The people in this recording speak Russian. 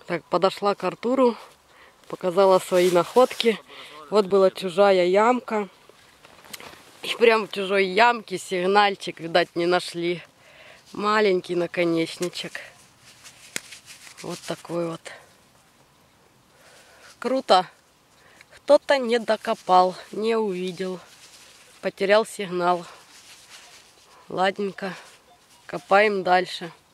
Так, подошла к Артуру, показала свои находки. Вот была чужая ямка. И прям в чужой ямке сигнальчик, видать, не нашли. Маленький наконечничек. Вот такой вот. Круто. Кто-то не докопал, не увидел. Потерял сигнал. Ладненько. Копаем дальше.